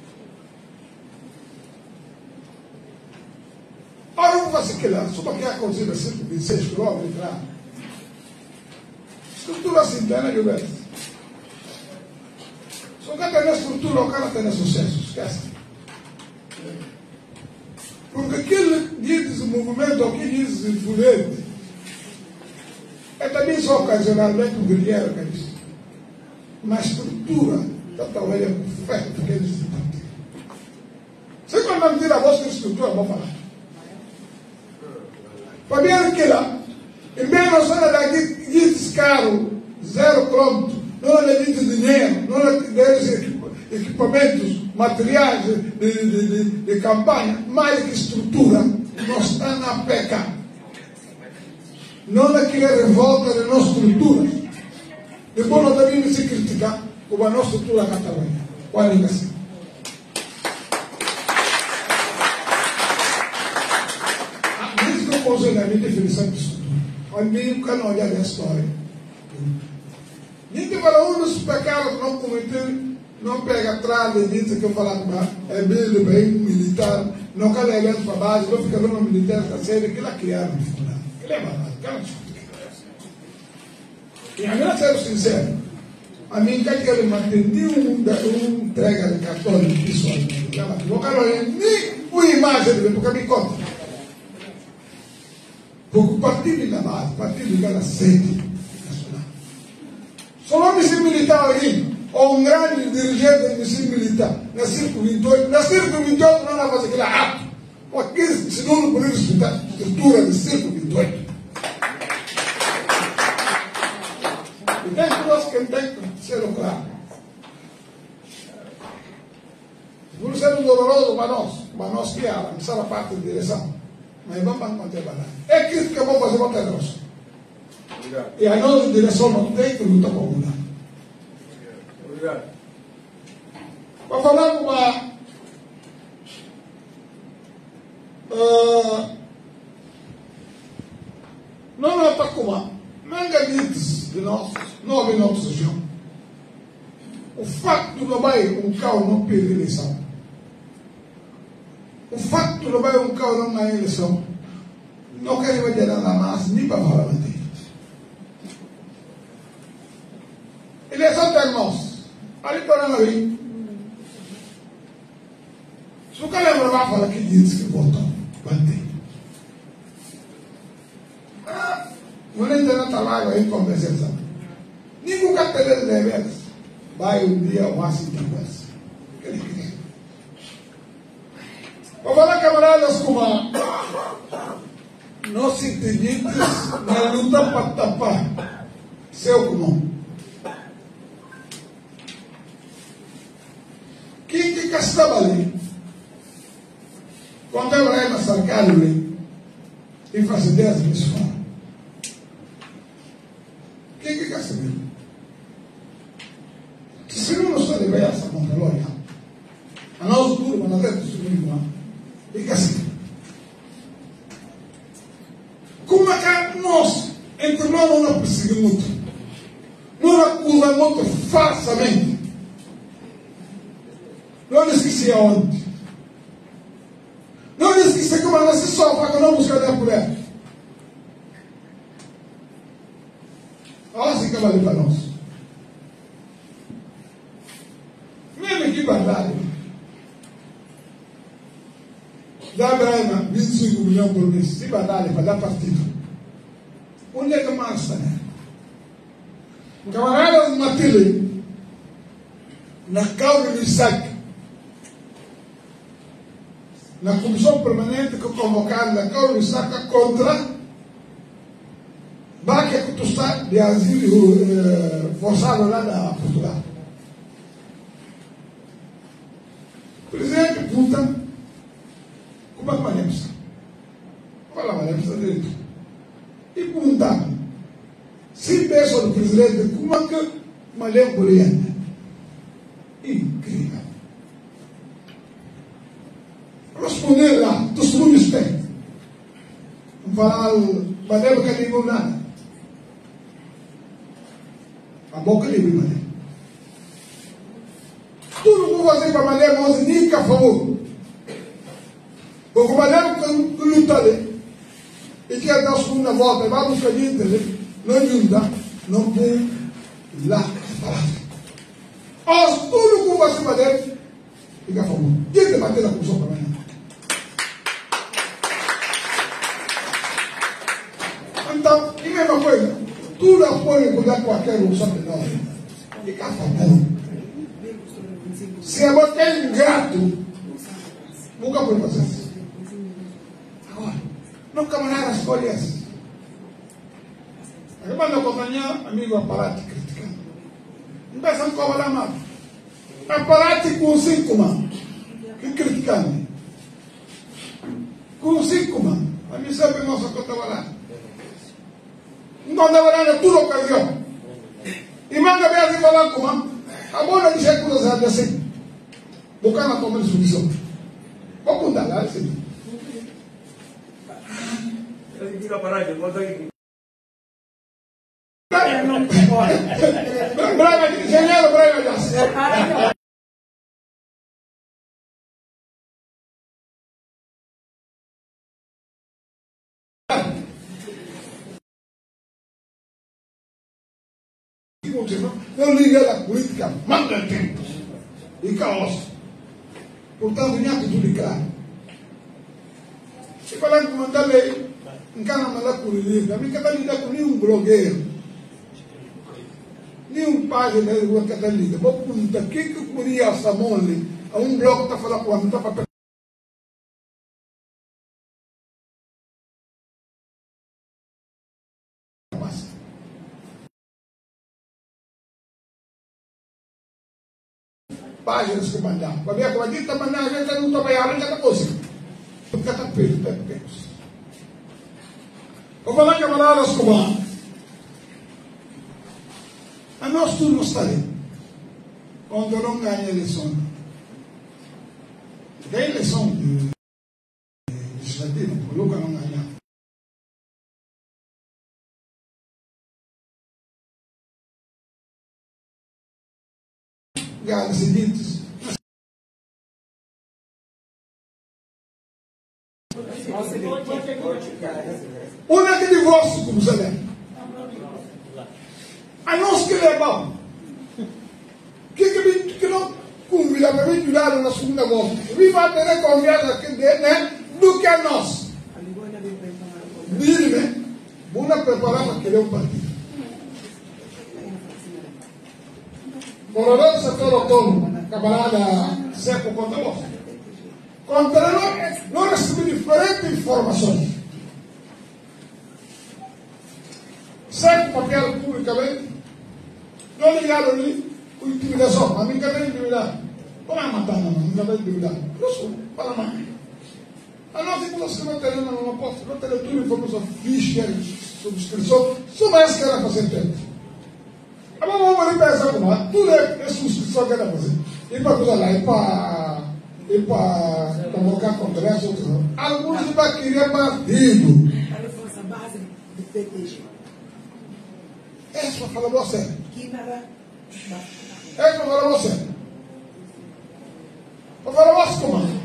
Speaker 3: Ora, vamos fazer aquilo lá, só para que aconteça cento e vinte e seis quilômetros, claro. Estrutura assim, interna, Gilberto. Se o cara tem estrutura, o cara tem sucesso, esquece. Porque aquele diz o movimento, o que diz o influente, é também só ocasionalmente um guerreiro que é isso. Mas a estrutura está trabalhando perfeito que eles estão. Se quando não tira a vossa estrutura, vou falar. Para mim, aquela, em menos hora daqui, diz caro, zero quilômetro, não é de dinheiro, não é de equipamentos, materiais de, de, de, de campanha, mais que estrutura, não está na peca. Não é que revolta de nossa estrutura. Depois nós também se criticar como a nossa estrutura catalana. Qual é a ligação? Desde que eu pose na minha definição de estrutura, a mim nunca não olhar a história. Ninguém fala um dos pecados que não cometeu. Não pega atrás de diz que eu falar com é meio bem militar, não quer evento para base, não fica vendo militar da série que lá criaram no final. Ele é babado, cara discute. E a minha ser sincero, a mim quer que ele mantenha um um entrega de católico pessoalmente. Não quero nem uma imagem dele, porque me conta. Porque o partido da base, o partido da sede nacional. Só não me se militar ali. Ou um grande dirigente do ensino militar, na Circo vinte e oito, na Circo vinte e oito não dá para fazer aquele ato. Porque se não poder respeitar a estrutura do Circo vinte e oito. E tem que nós que tem que ser claro. Por ser um doloroso para nós, para nós que avançar a parte de direção, mas vamos manter a batalha. É que vamos fazer uma terrosa. E a nossa direção não tem que lutar com mudar. Para falar com uma uh, não é para como manganites de nós, não é nossa região. O facto de não vai um carro não perder eleição. O facto de não vai um carro não ganhar eleição. Não quer vai ter nada mais, nem para falar manter. Eleição tem nós. Ali para não ir. Se o cara lembra lá, fala que diz que votou, bater. Ah, não é entender na lá, aí conversação. Ninguém quer ter deveres. Vai um dia ao Washington West. Ele quer. Para falar, camaradas, como nós entendemos na luta para tapar seu comum. Quem que estava ali? Quando eu era cercado ali, em fazendas de fora. Quem que estava ali? Se não nos sabe bem essa montanha, a nós tudo, mas até subir lá, fica assim. Como é que nós, entre nós, não perseguimos muito? Não acusamos muito falsamente. Não esqueci aonde. Não esqueci como ela se sofre para que não buscar a mulher. Olha assim que vai para nós. Mesmo que verdade. Dá Braima vinte e cinco milhões por mês. Se verdade para dar partido. Onde é que mais está? Camaradas Matilde, na causa do Isaac, na comissão permanente que convocaram na causa do Isaac contra Baque que tu está de asilo eh, forçado lá na Portugal. Presidente pergunta como é que Malemos? Fala Malemos direito. E perguntava se pensa do presidente como é que Malemos Boliana. Incrível. Responder lá, testemunho respeito. Não falar, Malemos que nem nada. A boca livre, Malé. Tudo que eu vou fazer para Malé, mas nem que a favor. Porque o Malé que luta ali, e quer dar a segunda volta, e vai buscar gente ali, não ajuda, não tem lá a palavra. Mas tudo que eu vou fazer para Malé, fica a favor. Quem tem que bater na comissão para Malé? Então, e mesma coisa. Tudo apoio que dá qualquer ilusão de nós. Fica a favor. Se é você é ingrato, nunca pode fazer isso. Agora, não camarada escolhe essa. Agora, na companhia, amigo aparato criticando. Não pensa em cobrar mal. Aparato com cinco mãos. Que criticando? Com cinco mãos. A mim sempre nossa conta lá. Não deve dar tudo ocasião. E manga bem assim falar com a bola de jeito cruzado assim. Bukan na tomar decisão. Vou contar lá assim.
Speaker 1: Ele fica parado, volta aqui.
Speaker 3: Brava de engenheiro, brava de aço. Eu liguei a política, manda tempo e caos. Portanto, minha atitude clara. Se falar que mandar lei, em cada mandar por livro, a mim cada lida com nenhum blogueiro, nenhum página de rua cada lida. Vou perguntar, o que que podia a Samone, a um blog que está falando com a minha papel? Páginas que mandavam. Para ver como a gente está mandando, a gente não trabalhava em cada coisa. Porque está feito, está feito. Vou falar, camaradas, como a nós tudo não está ali. Quando eu não ganho a eleição. Ganhei a eleição legislativa, o Lucas não ganhava. Galera, seguintes. Onde é que divórcio, como você lembra? A nós que levamos. Que que que não convida para me ajudar na segunda volta? Viva a ter conversa que né? Do que a nós. Dile, vamos preparar para querer um partido. Coronel do setor autônomo, camarada Seco Contador. Contador, não recebi diferentes informações. Seco papel publicamente, não ligaram ali com intimidação. A mim cadê intimidade? Como é matar, não? Não cadê intimidade? Eu sou, para mais. A nós temos que não teremos uma posta, não teremos tudo informação, ficha, subscrição, só mais que era fazer tempo. Agora vamos ali pensar como é, tudo é subscrição que era fazer. E para coisa lá, e para e para convocar congresso, outros não. Alguns já queriam partido.
Speaker 4: Para força base do P T G.
Speaker 3: É só falar você.
Speaker 4: Que nada.
Speaker 3: É só falar você. Vou falar você como é.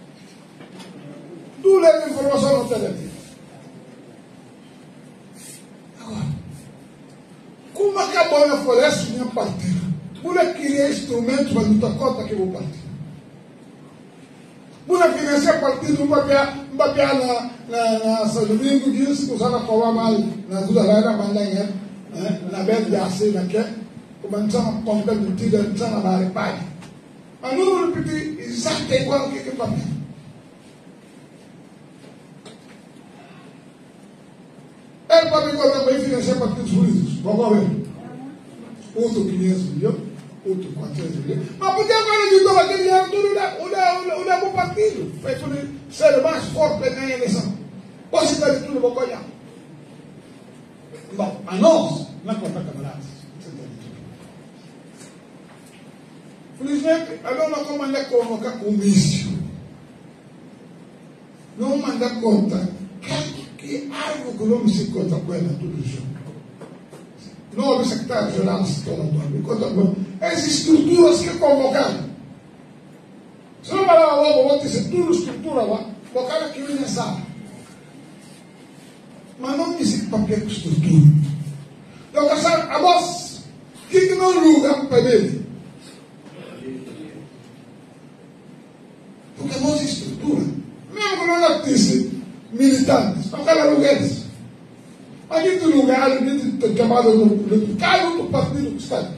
Speaker 3: Tu leva informação no telefone. Agora, como acabou na floresta minha partida? Mulher queria instrumentos para lutar contra aquele partido. Mulher financia partido, um papel, um papel na, na, na São Domingo, disse que usava a mal na Duda Laira, Mandanha, na Bete de Arce, na que, como a gente chama, como a gente tira, a gente chama na Pai. Mas não vou repetir exatamente igual que aquele papel. Ele pode encontrar para financiar partidos políticos. Vamos ver. Outro quinhentos milhões, outro quatrocentos milhões. Mas por que agora ele deu aquele dinheiro tudo? O bom partido. Foi o ser mais forte para ganhar a eleição. Você está de tudo, vou olhar. Bom, a nós, não é contra camaradas. Felizmente, agora nós vamos mandar convocar comício. Não mandar conta. Que algo que não me se conta com ela tudo junto. Não houve secretário-geral do setor autônomo. As estruturas que convocaram. Se não falar logo, vou dizer tudo estrutura lá. Convocaram aqui na sala. Mas não disse papel com estrutura. Então, a voz, o que que não lugar para ele? Porque a nossa estrutura, mesmo que não é disse militantes, não quero lugares. A gente lugar, a gente chamado no cargo do partido que está.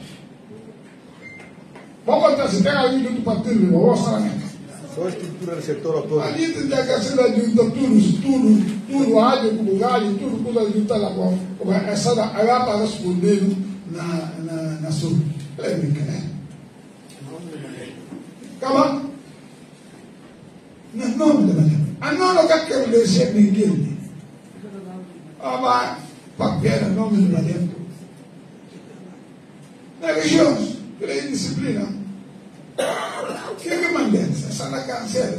Speaker 3: Vamos contar se tem alguém do partido, vamos mostrar a minha casa.
Speaker 5: Só a estrutura do setor autônomo.
Speaker 3: A gente tem que ser adjunta tudo, tudo, tudo, ágil, como galho, tudo, tudo adjunta lá com essa ela está respondendo na, na, na sua réplica, né? Calma. Não, não, não. A não não quer que eu deixe ninguém. Ah, vai, papel, não me lembro. Nas regiões, pela indisciplina, o que é que mandem? Essa na cancela.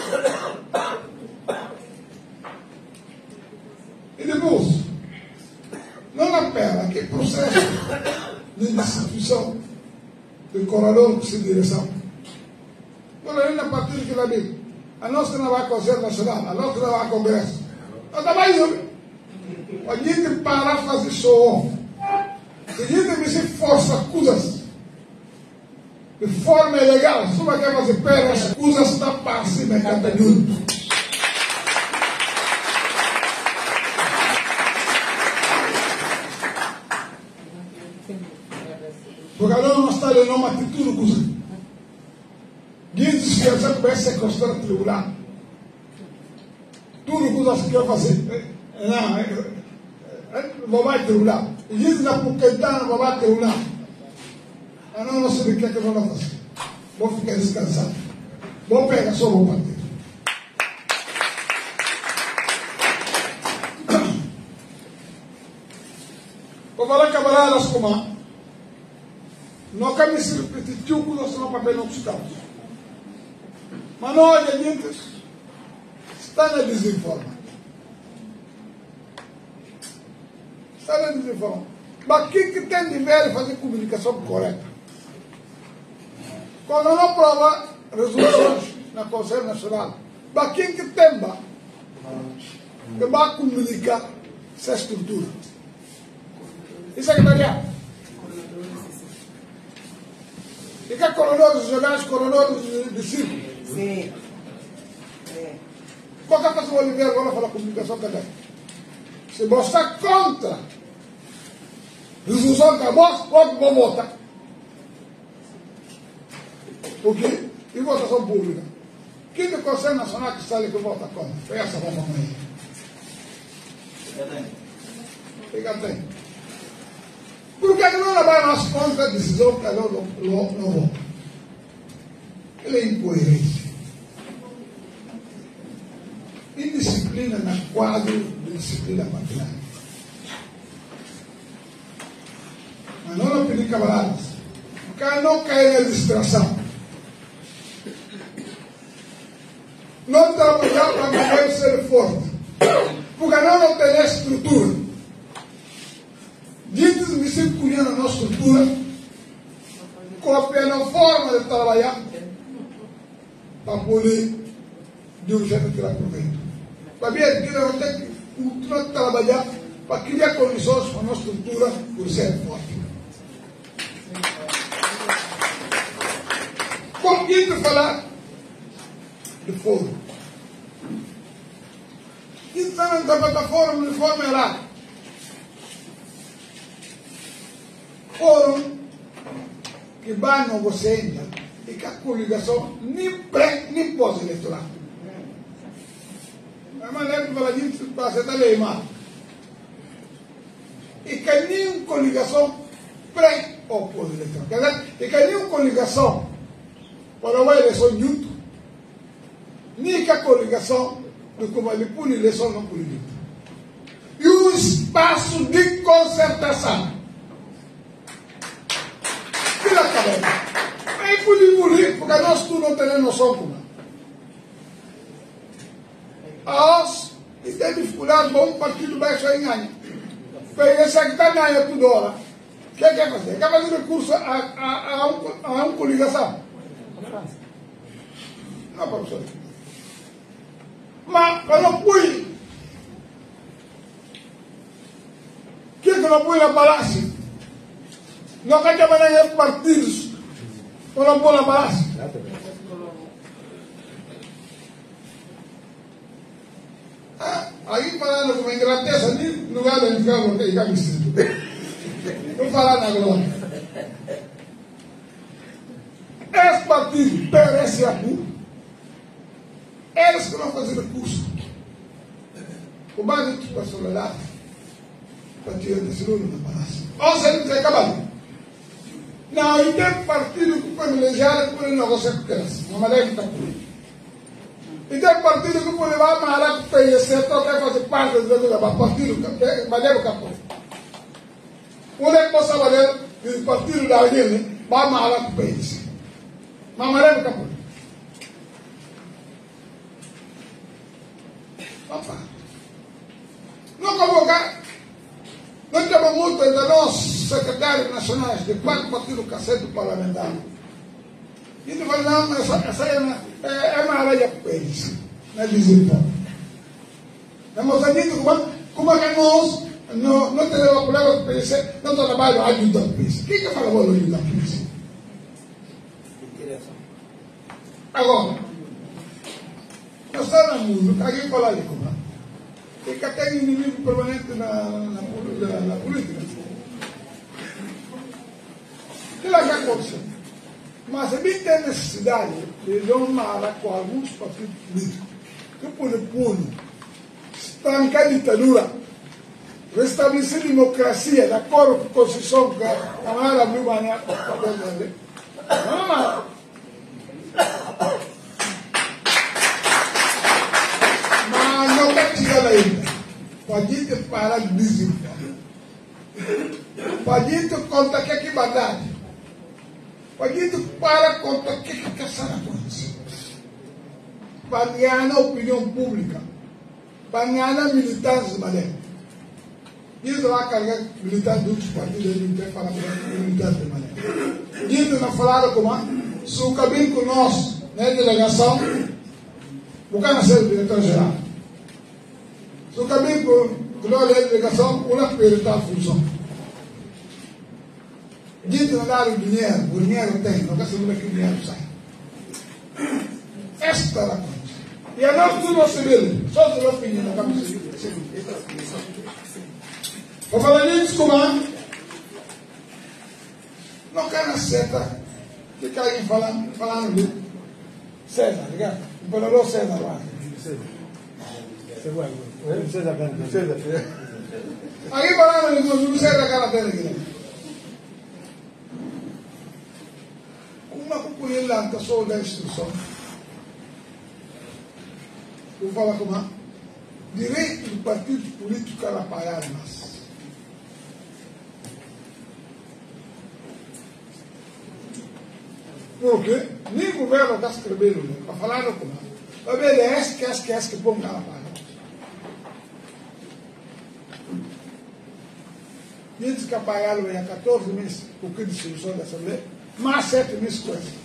Speaker 3: E depois, não apela que processo de instituição do corredor de direção. Agora, a partir de que ela diz, a nossa não vai Conselho Nacional, a nossa não vai Congresso. Nós estamos indo. A gente para fazer só. Se a gente me se força acusas de forma ilegal, se uma quer fazer pé, as acusas da passe na Catanhudo. Porque agora não está dando uma atitude coisa. Diz que você começa a sequestrar o tribunal. Tudo que você quer fazer. Não, não vai tribunal. Diz que não não vai tribunal. Ah, não, não sei o que é que eu vou fazer. Vou ficar descansado. Vou pegar só o partido. Vou falar camaradas como a não cabe se repetir o que nós estamos papel não estamos. Mas nós, a gente, está na desinforma. Está na desinforma. Mas quem que tem de ver fazer comunicação correta? Quando não aprova resoluções na Conselho Nacional, mas quem que tem que vai comunicar essa estrutura? Isso é que está ligado. E que é coronadores regionais, coronadores de, de circo?
Speaker 4: Sim. É.
Speaker 3: Qual é a pessoa Oliveira agora fala comunicação também? Se você está contra resolução da voz, pode votar. Por quê? E votação pública? Quem do Conselho Nacional que sabe que vota contra? Foi essa vossa mãe. Fica atento. Por que não levar nas contas a decisão que não, não, não vota? Ele é incoerente. Indisciplina na quadro de disciplina partidária. Mas não não pedir camaradas. O cara não cai na distração. Não trabalhar para manter ser forte. Porque não, não tem estrutura. Diz me circulando a nossa estrutura, copiando a forma de trabalhar para poder de um jeito tirar proveito. Para mim, aqui nós temos que continuar a trabalhar para criar condições para a nossa estrutura por ser forte. Com quem que falar de fórum? Quem está na plataforma de forma errada? Fórum que vai no você ainda e que a coligação nem pré nem pós-eleitoral. A maneira que fala disso para ser da lei, mas e que nem coligação pré ou pós-eleitoral. Quer dizer, e que nem coligação para uma eleição junto, nem que a coligação do como ele pune eleição não pune. E um espaço de concertação. Pela cabeça. Aí podia engolir, porque nós tu não temos noção como. Nós, e tem dificuldade, bom, partido vai só enganar. Porque esse aqui está ganhando tudo hora. O que quer fazer? Quer fazer recurso a, a, a, um, a uma coligação? Não, professor. Mas, eu não fui. O que que eu não fui na palácio? Não quer que venha partidos para não pôr na palácio. Ah, aí falando como Inglaterra, ali no lugar de ficar no que me sinto. Não falar na glória. Esse partido perece a público. Eles que vão fazer recurso. Com base de personalidade para tirar desse número da palácio. Ou seja, não tem acabado. Não, e tem partido que foi privilegiado que pode negociar com eles. Uma maneira que está por aí. E tem partido que pode levar a maneira que tem esse setor, quer fazer parte do levar partido, maneira que está por aí. Onde é que possa valer do partido da Guilherme, vai malar o país. Mas maré não capô. Opa. Não convocar. Nós temos multa da nossa secretária nacional de quatro partidos cacetes parlamentares. E não vai não, essa, essa é uma, é, é uma área para o país. Não é desemprego. Estamos dizendo como, como é que nós não, não temos problema com o país, não trabalhamos a ajudar o país. Quem que fala que vai ajudar o país? Agora, nós estamos no mundo, alguém fala de como é. E que tem inimigo permanente na, na, na, na política. O que é que acontece? Mas a gente tem necessidade de domar com alguns partidos políticos que podem pôr, estancar a ditadura, restabelecer a democracia, de acordo com a Constituição que a Câmara abriu amanhã para o papel dele. Não, mas mas não está chegando ainda. Para a gente parar de desemprego. Para a gente contar que é que verdade. Para a gente parar de contar que é que essa acontece. Para ganhar a opinião pública. Para ganhar a militância de maneira. Isso vai carregar militante de outros partidos de para militante de maneira. Isso não falaram como se o caminho com nós, na delegação, o cara ser o diretor-geral. Se o caminho com nós, na delegação, o não perde a função. Dito não dar o dinheiro, o dinheiro tem, não quer saber que o dinheiro sai. Esta é a coisa. E a nós tudo não se vê, só se não opinião, não vamos seguir. Para falar nisso, como não quer acertar. Que que alguém falando, falando de César, ligado? O imperador César lá. César. César. César. Alguém falando de César cara dele aqui. Uma companhia lá que só da instrução. Vou falar como é. Direito do partido político a pagar mais. Porque nem o governo está escrevendo, está falando como é. Vai ver, é esse que é esse que é esse que põe na paga. Diz que apagaram há quatorze meses o que de solução da Assembleia, mais sete meses com essa.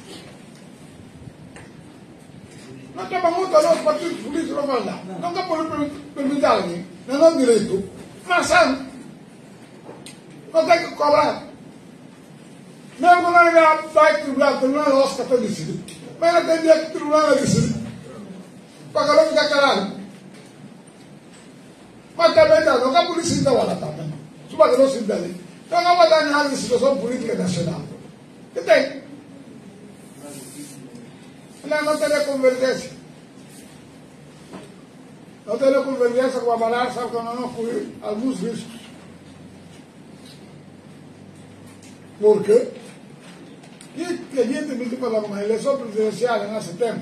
Speaker 3: Nós temos muito a nosso partido político não vai dar. Não dá para perguntar alguém, não é direito, mas sabe, não tem que cobrar. Mesmo quando ela vai para o tribunal, o tribunal nosso que está decidido. Mas ela tem dia que o tribunal é decidido. Para que ela ficar calado. Mas também não, não é a polícia que está lá também. Se o não se dá. Então não vai dar nada de situação política nacional. Que tem? Ela não teria convergência. Não teria convergência com a balança, sabe que não correr alguns riscos. Por quê? E a gente me fala uma eleição presidencial em setembro.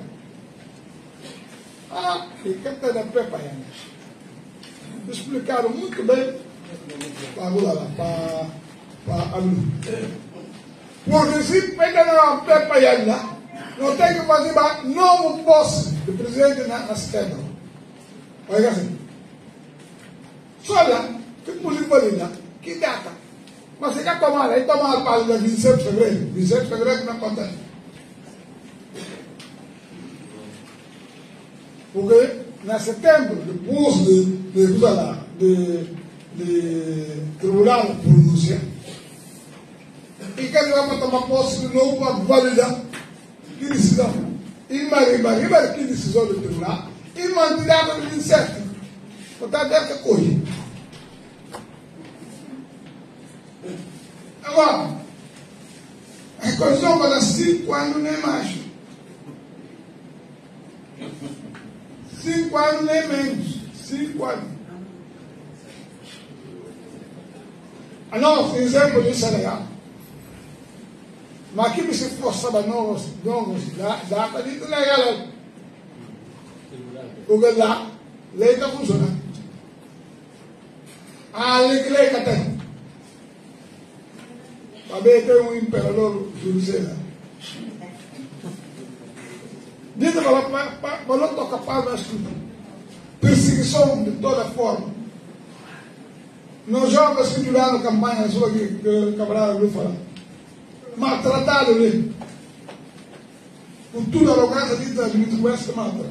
Speaker 3: Ah, e que está da Pepa ainda. Explicaram muito bem para a para para porque se ainda não é Pepa ainda, não tem que fazer novo posse de presidente na, na setembro. Olha assim. Só lá, que político ali, que data? Mas se quer tomar, aí toma a página de vinte e sete de fevereiro. vinte e sete de fevereiro que não acontece. Porque, na setembro, depois de, de, de, de, de tribunal pronunciar, e que ele vai tomar posse de novo para validar que decisão. E maribar que decisão do tribunal, e mantirar no vinte e sete. Portanto, é que coisa. Agora, a Constituição vai dar cinco anos nem mais. Cinco anos nem menos. Cinco anos. A nossa exemplo disso é legal. Mas aqui se forçava novos, novos datas, diz legal. Porque lá, lei está funcionando. A lei que lei que tem. Também tem um imperador Júlio César. Diz para não tocar para nós tudo. Perseguição de toda forma. Nós jovens que duraram a campanha, só que o camarada vai falar. Maltratado ali. Com toda a arrogância de transmitir com essa maltrata.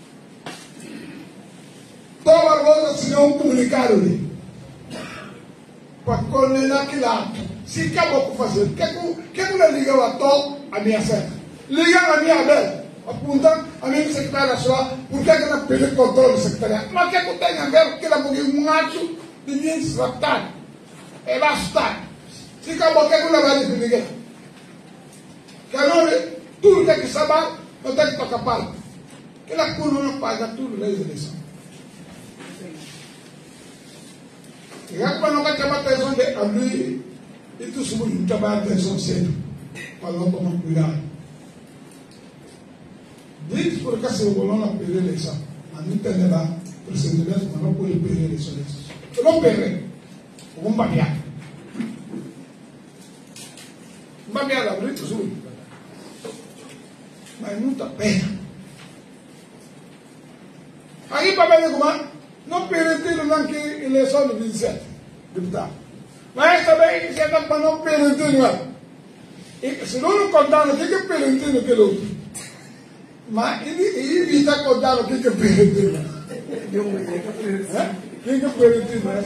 Speaker 3: Toma a voz se não comunicado ali. Para condenar aquele ato. Se acabou por fazer, que que não liga o ator a minha certa? Liga a minha aberta. Apontando a minha secretária nacional, por que que não pede controle do secretariado? Mas o que que tem a ver com que ela morreu um ato de ninguém se raptar? É bastante. Se acabou, que não vai dizer ninguém. Que não, tudo tem que saber, não tem que tocar para. Que ela cura não paga tudo na eleição. E agora não vai chamar a atenção de abrir e tu subir, não chamar a atenção cedo. Para não tomar cuidado. Diz por que se o Bolona perdeu a eleição. Mas não tem nada presidente, mas não pode perder a eleição. Eu não perdi. Eu vou babear. Babear da Brito Sul. Mas muita pena. Aí, para ver como não permitiu não que eleição de vinte e sete, deputado. Mas também já dá para não permitir, não é? E se não contar o que é permitir naquele outro. Mas ele evita contar o que é permitir. O que é permitir, não é?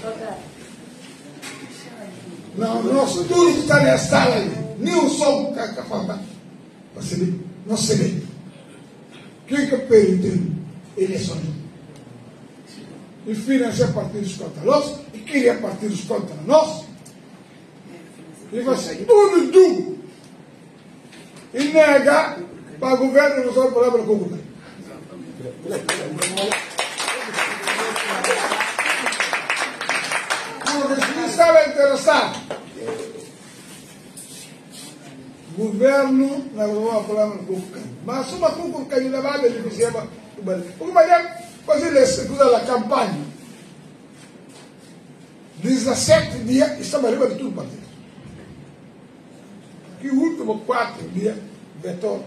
Speaker 3: Não, nós tudo que está nessa sala aí, nem um som que está faltando. Não se vê. O que é permitir? Eleições. E financiar partidos contra nós, e queria partidos contra nós. E vai ser tudo duro. E nega para o governo resolver o problema com o governo. Porque se não estava interessado, o governo não resolveu o problema com o governo. Mas uma coisa que ele levava, ele dizia, o governo fazia a campanha. dezessete dias, estava levando de tudo para dentro. E o último quatro dias, vetor.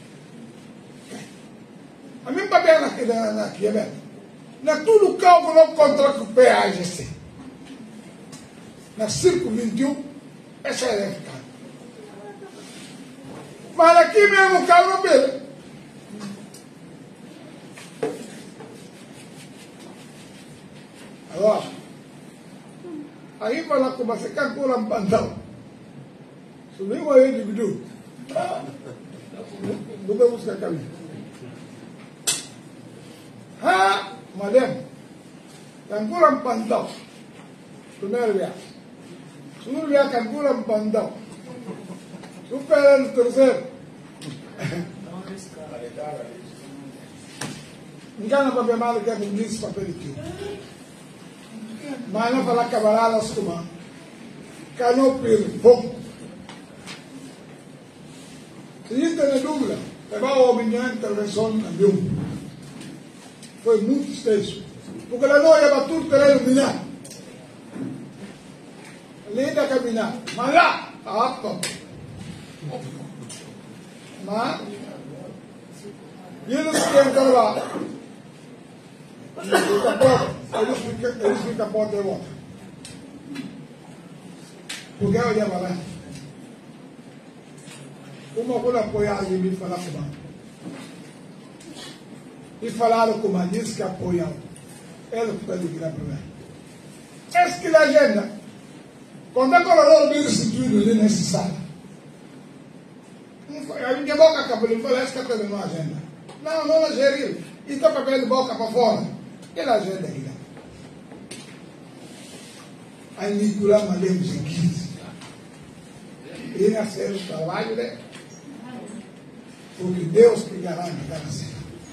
Speaker 3: A minha papel aqui na Kiev, na tudo cálculo contra o P A G C. Na Circo vinte e um, essa é a eficácia. Mas aqui mesmo o carro não vê. Agora, aí vai lá como você calcula um pantão. Subiu aí de bidu. Mudou buscar a caminho. Ah, madame, calcula um pantão. Primeiro viagem. Segundo viagem, calcula um pantão. Supera no terceiro. Engana para ver mal que é ministro para pedir. Mas não falar camaradas como cano pelo bom. Se isso tem dúvida, levar o minha intervenção na Dilma. Foi muito extenso. Porque ela não ia bater o terreno minar. Linda caminhar. Mas lá, está apto. Mas, eles ficam lá. Eles ficam, eles ficam a porta de volta. Porque eu olhava lá. Uma coisa apoiada em mim falar com ela. E falaram com ela, disse que apoiam. Ela ficou de virar para mim. Essa que é a agenda. Quando é que ela não instituído ali nessa sala? A minha boca acabou de falar, essa que está na agenda. Não, não é gerir. E está papel de boca para fora. Aquela agenda aí. Aí Nicolás Malemos em quinze. E nasceu o trabalho, né? Porque Deus que garante cada cena.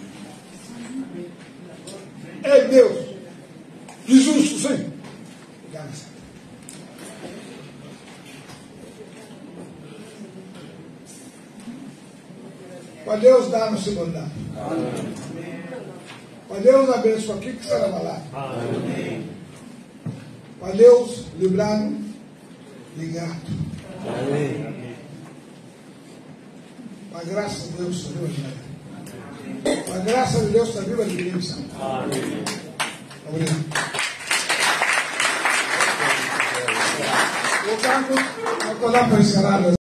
Speaker 3: É Deus. Jesus, sim. Garante. Para Deus dar-nos bondade. Para Deus abençoar aqui que será malado. Para Deus livrar-nos de gato. A graça de Deus arriba de nada. A graça de Deus arriba de Guilherme Santos. Obrigado. Portanto, vou lá para encerrar.